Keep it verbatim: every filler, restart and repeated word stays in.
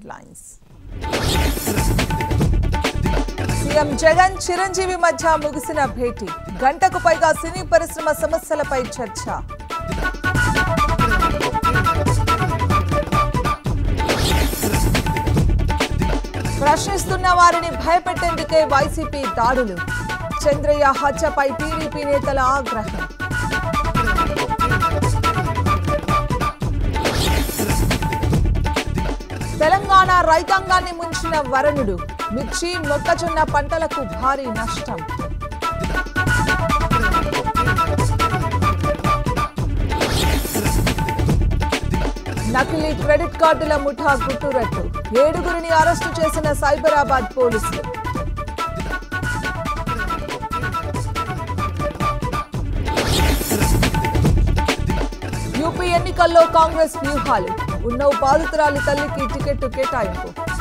headlines. CM Jagan Chiranjeevi మధ్య ముగిసిన భేటీ గంటకు పైగా సినీ పరిశ్రమ సమస్యలపై చర్చ. ప్రశ్నిస్తున్న వారిని భయపెట్టేందుకే వైసీపీ దాడులు. చంద్రయ్య హత్యపై టీడీపీ నేతల ఆగ్రహం. తెలంగాణ రైతాంగాన్ని ముంచిన వరుణుడు. మిర్చి మొక్కజొన్న పంటలకు భారీ నష్టం. నకిలీ క్రెడిట్ కార్డుల ముఠా గుట్టురట్టు. ఏడుగురిని అరెస్టు చేసిన సైబరాబాద్ పోలీసులు. యూపీ ఎన్నికల్లో కాంగ్రెస్ వ్యూహాలు. ఉన్నో బాధితురాలి తల్లికి టికెట్ కేటాయింపు.